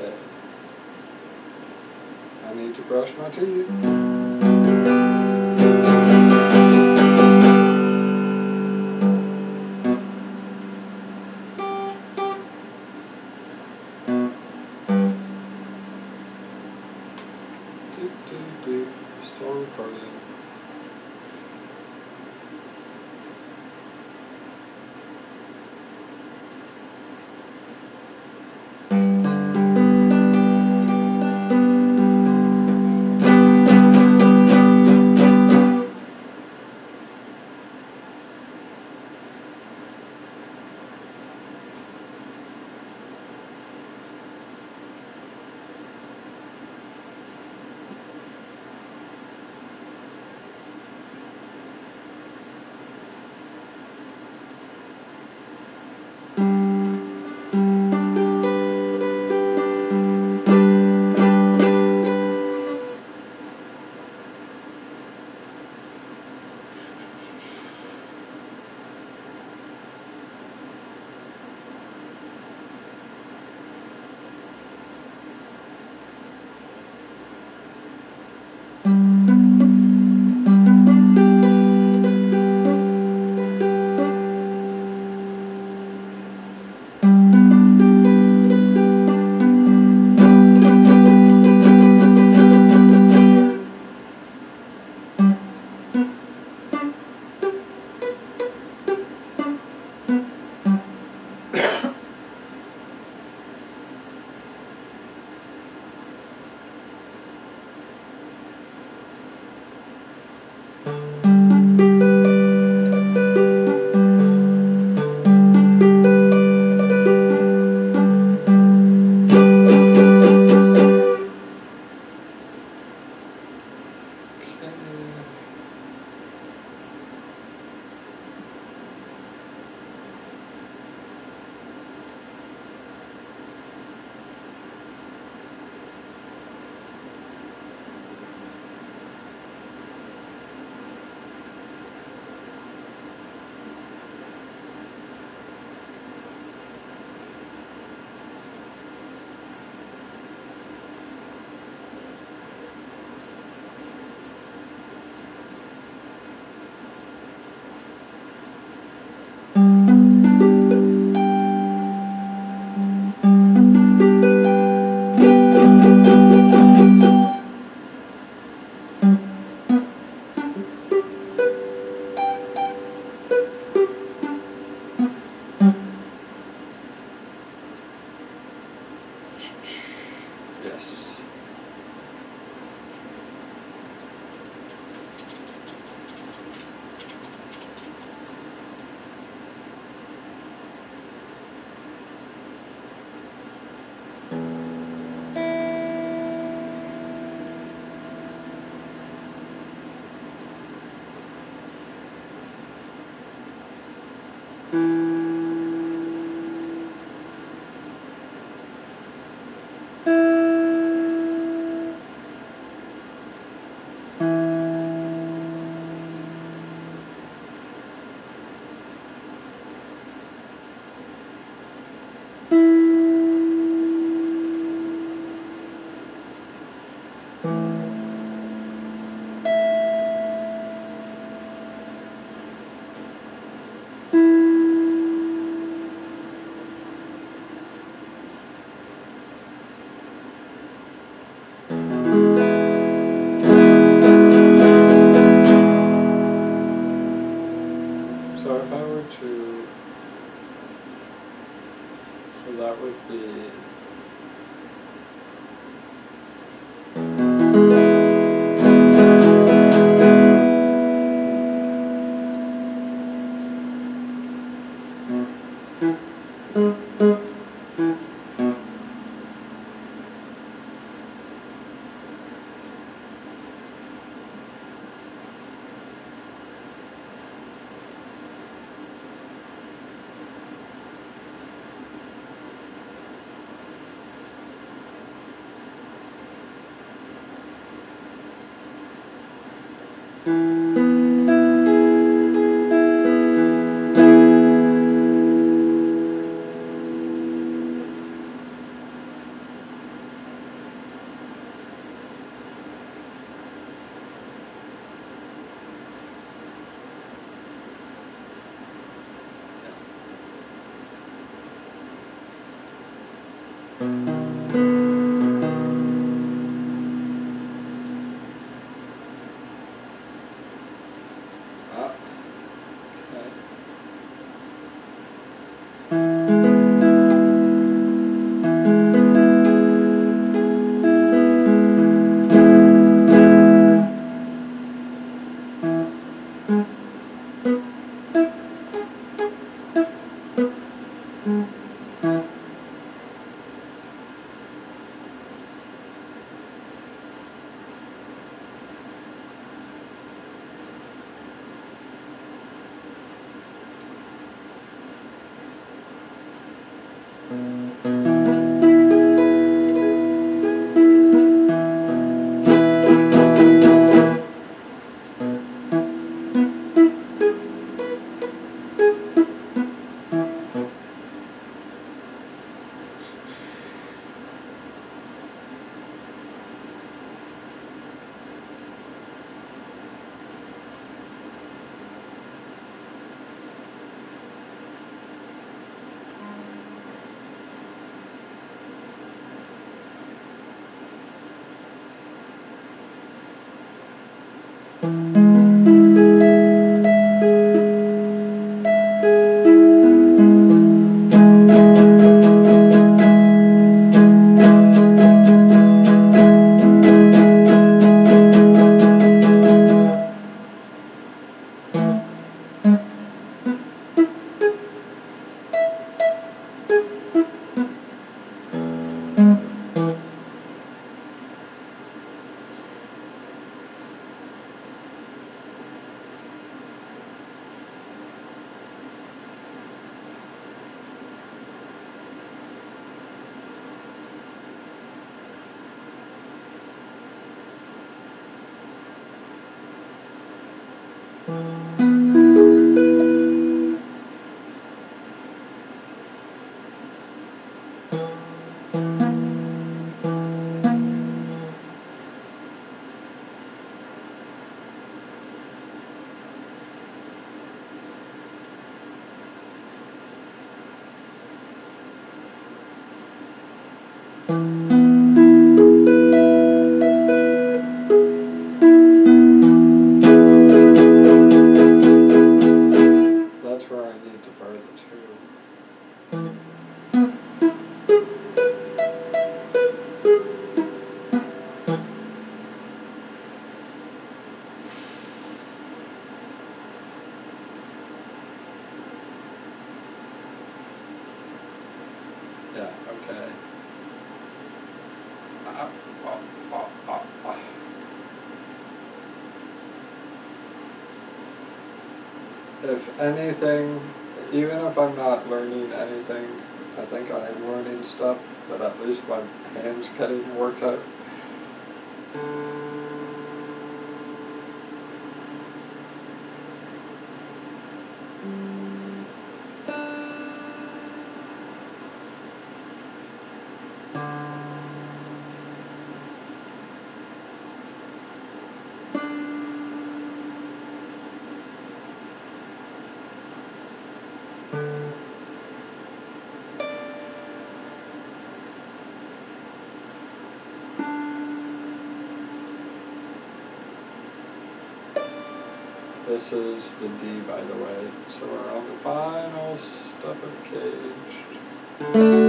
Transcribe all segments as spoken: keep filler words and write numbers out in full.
Okay. I need to brush my teeth. Do, do, do. Still recording. Yes. So if I were to, so that would be Ah, okay. That's where I need to bar the two. Yeah, okay. Uh, uh, uh, uh, uh. If anything, even if I'm not learning anything, I think I am learning stuff, but at least my hand's getting a workout. This is the D, by the way, so we're on the final step of caged.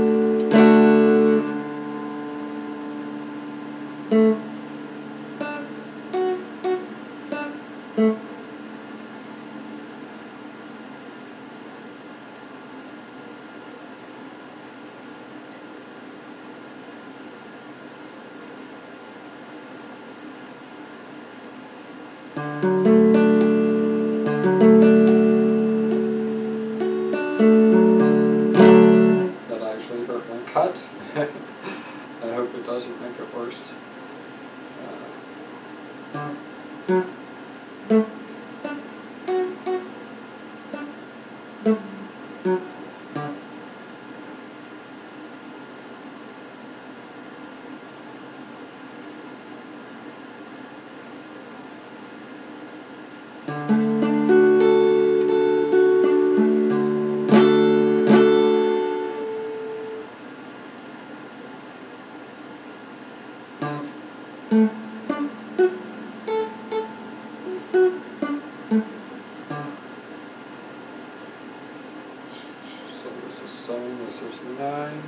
That actually hurt my cut. I hope it doesn't make it worse. Uh, So this is seven, this is nine.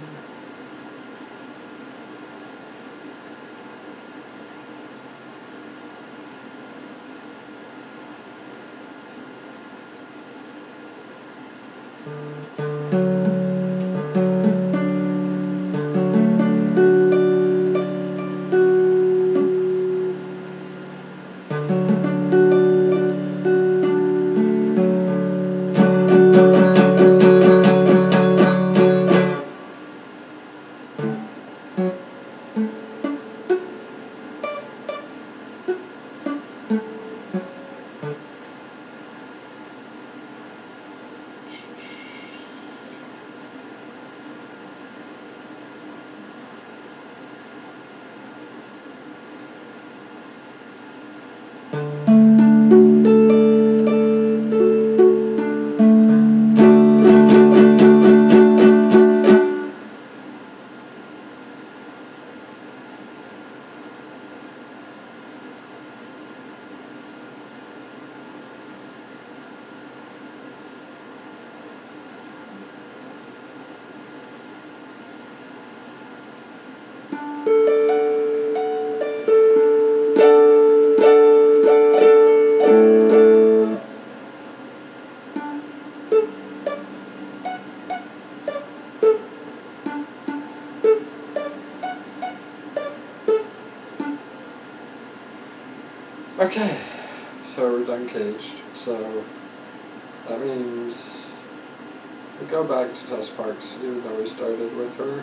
Okay, so we're done caged. So that means we go back to test parks, even though we started with her.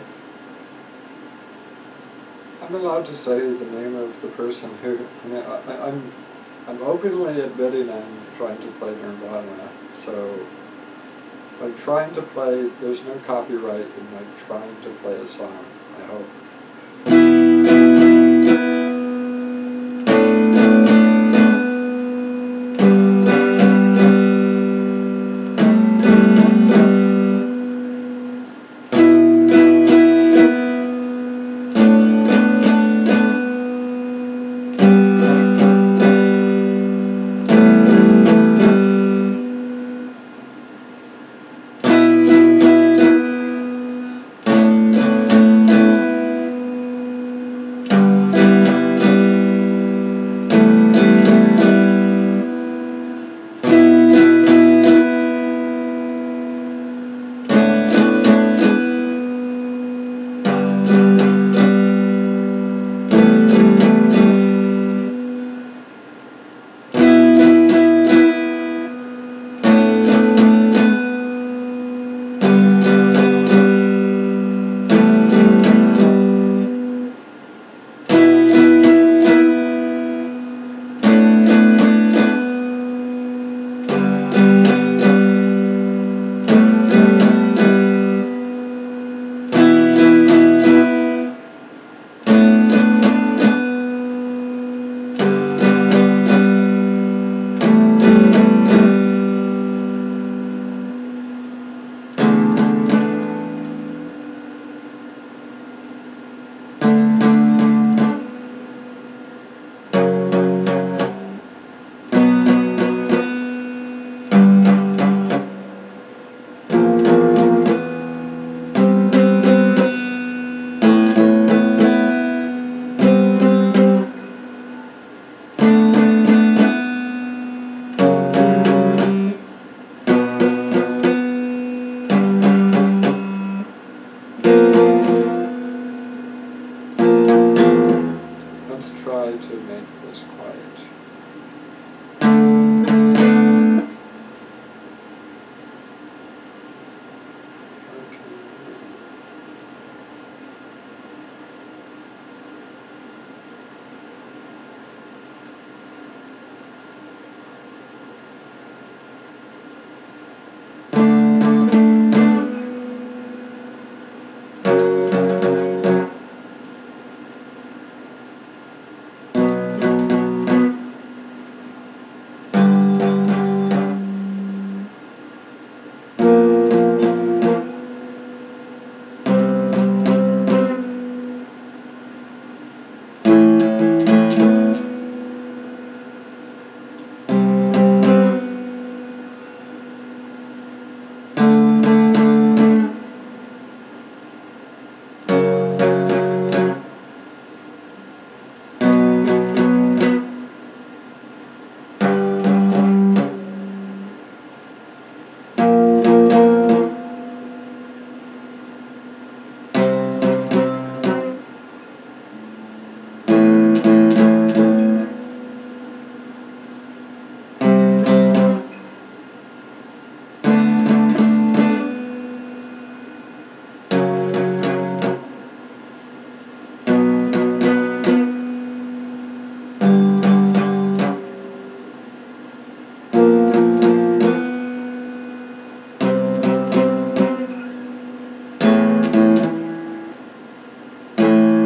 I'm allowed to say the name of the person who, I mean, I, I'm, I'm openly admitting I'm trying to play Nirvana. So, like trying to play, there's no copyright in like trying to play a song, I hope.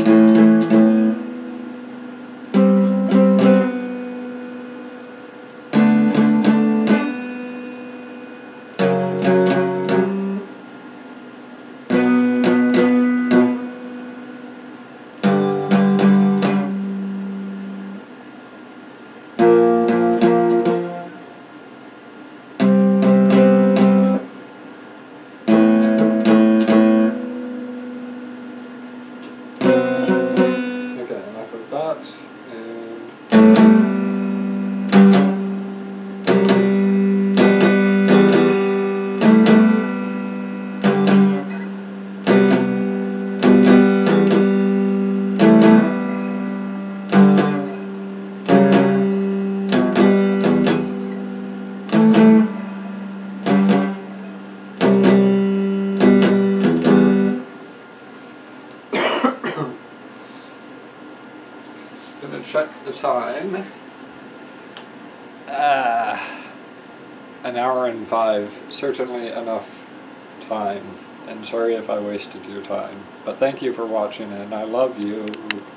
Gonna check the time. Ah, an hour and five, certainly enough time. And sorry if I wasted your time, but thank you for watching and I love you.